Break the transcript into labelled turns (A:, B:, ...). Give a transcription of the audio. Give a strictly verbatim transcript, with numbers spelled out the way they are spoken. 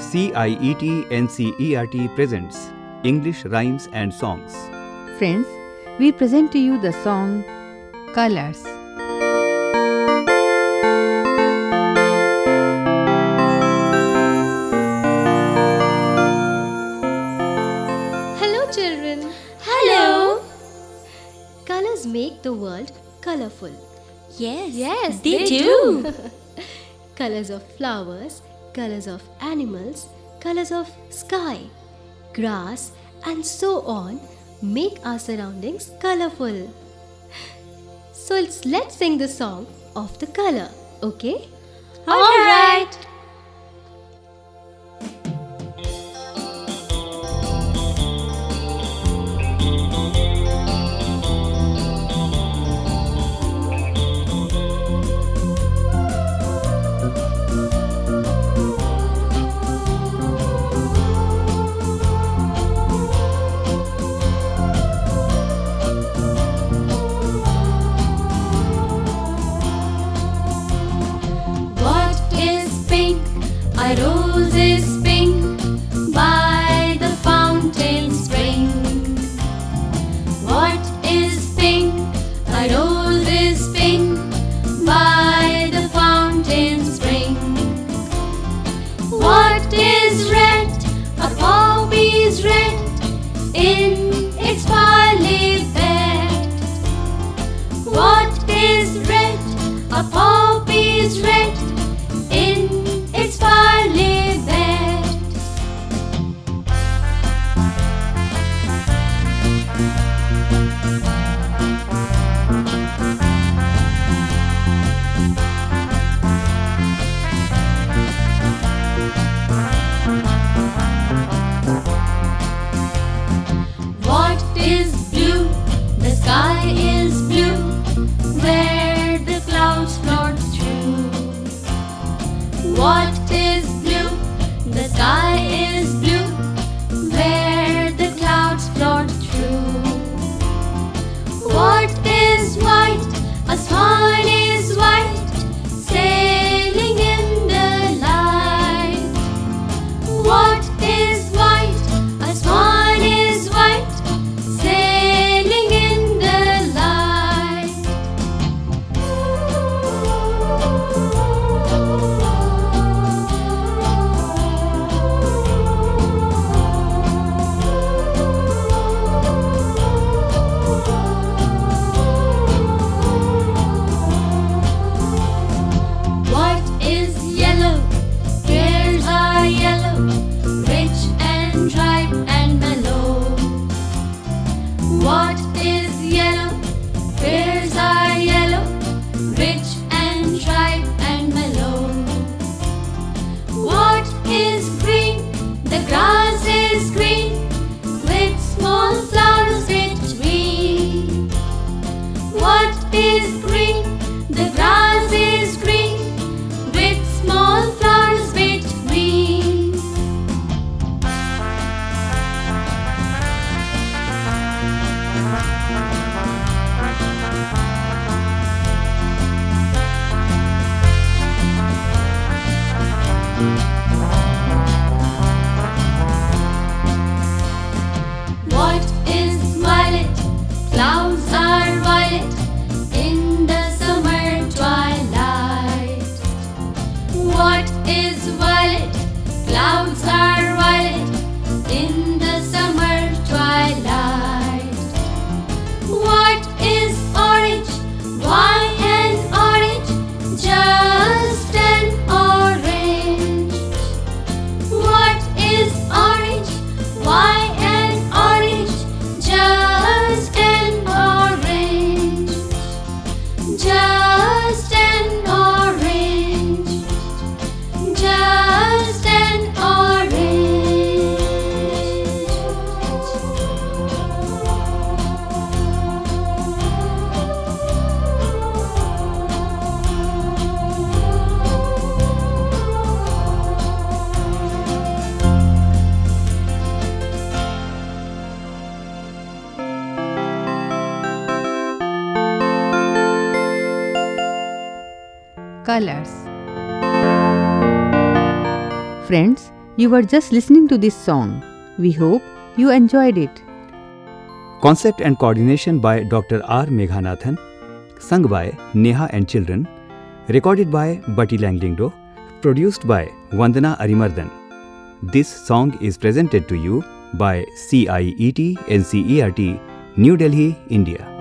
A: C I E T N C E R T presents English Rhymes and Songs.
B: Friends, we present to you the song Colors.
C: Hello children.
D: Hello.
C: Colors make the world colorful.
D: Yes,
C: Yes,
D: they,
C: they
D: do.
C: Colors of flowers, colors of animals, colors of sky, grass and so on make our surroundings colorful. So let's, let's sing the song of the color, okay?
D: All right. A rose is pink by the fountain spring. What is pink? A rose is pink by the fountain spring. What is red? A poppy is red in its barley bed. What is red? A poppy is red in its barley bed. What is blue? The sky is blue where the clouds float through. What is blue? The sky is blue where the clouds float through. What is white? A swan is white sailing in the light. What is white? A swan is white sailing in the light. What is yellow? Pears are yellow, rich and ripe and mellow. What is yellow? Pears are yellow, rich and ripe and mellow. What is green? The grass is green with small flowers between. What is green? The grass is green with small flowers between. What is violet? Clouds are violet in the summer twilight. What is violet? Clouds are violet in the summer twilight. What is orange? Why an orange? Just an orange. What is orange? Why an orange? Just an orange. Just an orange. Just an orange.
B: Colors. Friends, You were just listening to this song. We hope you enjoyed it.
A: Concept and coordination by Doctor R. Meghanathan. Sung by Neha and children. Recorded by Bati Langlingdo. Produced by Vandana Arimardhan. This song is presented to you by C I E T N C E R T, New Delhi, India.